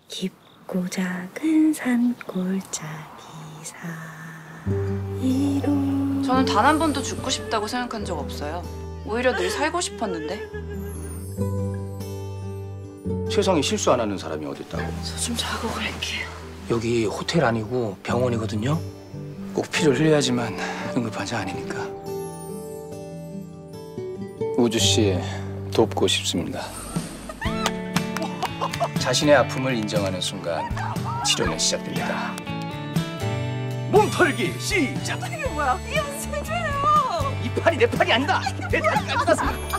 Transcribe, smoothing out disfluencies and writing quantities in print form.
깊고 작은 산골짜기 사이로. 저는 단 한 번도 죽고 싶다고 생각한 적 없어요. 오히려 늘 살고 싶었는데. 세상에 실수 안 하는 사람이 어딨다고. 저 좀 자고 갈게요. 여기 호텔 아니고 병원이거든요. 꼭 피를 흘려야지만 응급환자 아니니까. 우주 씨 돕고 싶습니다. 자신의 아픔을 인정하는 순간 치료는 시작됩니다. 몸털기 시작! 이게 뭐야? 이게 무슨 죄예요? 이 팔이 내 팔이 아니다! 내 다리까지 땄습니다!